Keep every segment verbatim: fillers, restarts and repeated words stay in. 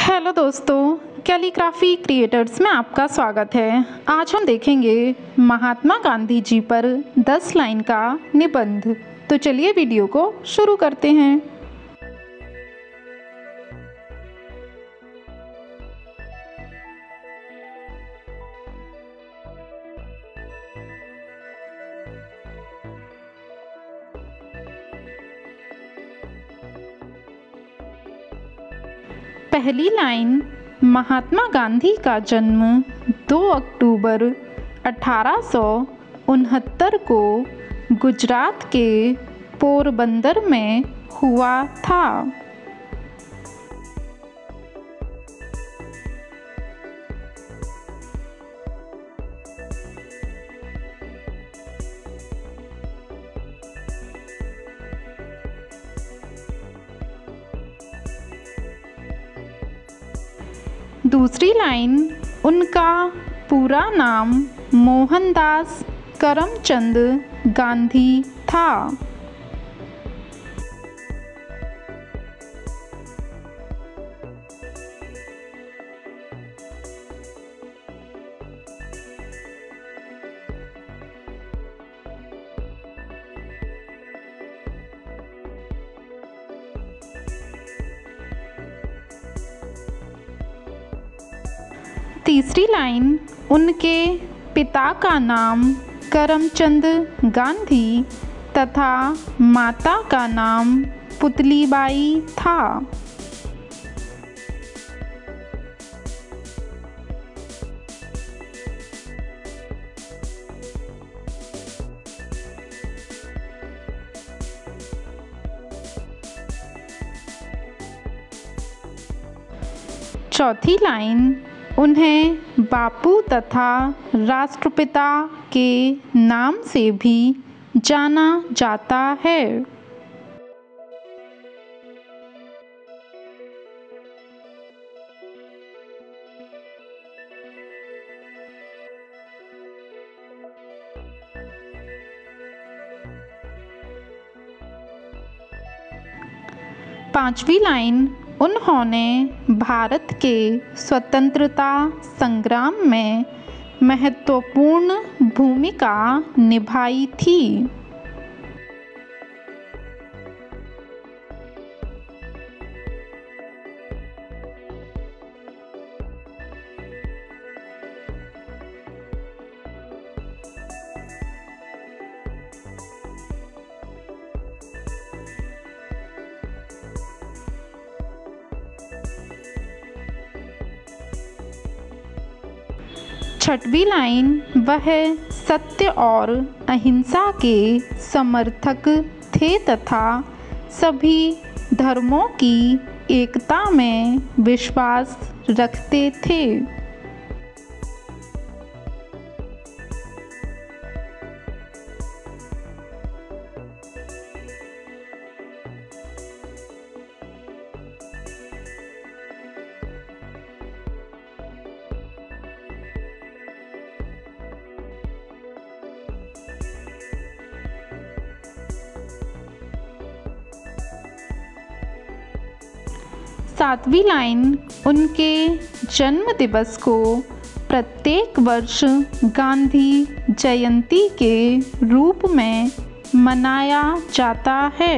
Hello दोस्तों, calligraphy creators में आपका स्वागत है। आज हम देखेंगे महात्मा गांधी जी पर दस लाइन का निबंध। तो चलिए वीडियो को शुरू करते हैं। पहली लाइन, महात्मा गांधी का जन्म दो अक्टूबर अठारह सौ उनहत्तर को गुजरात के पोरबंदर में हुआ था। दूसरी लाइन, उनका पूरा नाम मोहनदास करमचंद गांधी था। तीसरी लाइन, उनके पिता का नाम करमचंद गांधी तथा माता का नाम पुतलीबाई था। चौथी लाइन, उन्हें बापू तथा राष्ट्रपिता के नाम से भी जाना जाता है। पांचवी लाइन, उन्होंने भारत के स्वतंत्रता संग्राम में महत्वपूर्ण भूमिका निभाई थी। छठवीं लाइन, वह सत्य और अहिंसा के समर्थक थे तथा सभी धर्मों की एकता में विश्वास रखते थे। सातवीं लाइन, उनके जन्म दिवस को प्रत्येक वर्ष गांधी जयंती के रूप में मनाया जाता है।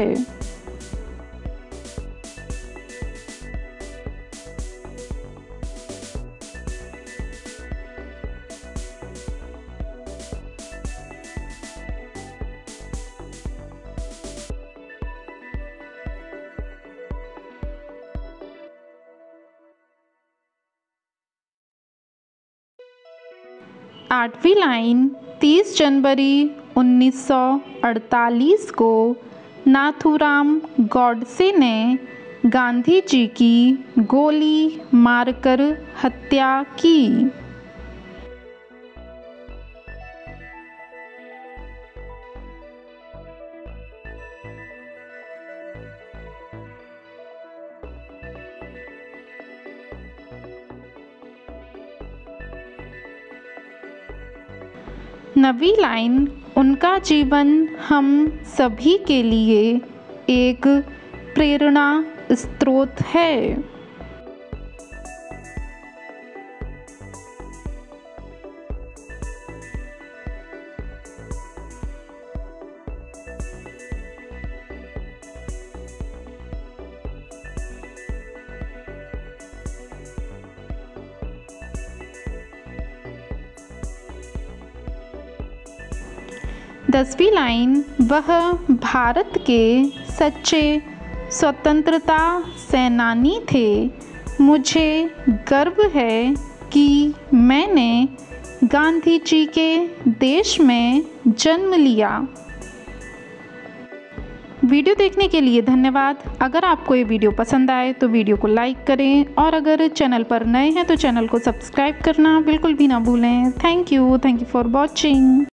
आठवीं लाइन, तीस जनवरी उन्नीस सौ अड़तालीस को नाथूराम गॉडसे ने गांधी जी की गोली मारकर हत्या की। नवीं लाइन, उनका जीवन हम सभी के लिए एक प्रेरणा स्रोत है। दसवीं लाइन, वह भारत के सच्चे स्वतंत्रता सेनानी थे। मुझे गर्व है कि मैंने गांधी जी के देश में जन्म लिया। वीडियो देखने के लिए धन्यवाद। अगर आपको ये वीडियो पसंद आए तो वीडियो को लाइक करें और अगर चैनल पर नए हैं तो चैनल को सब्सक्राइब करना बिल्कुल भी ना भूलें। Thank you thank you for watching.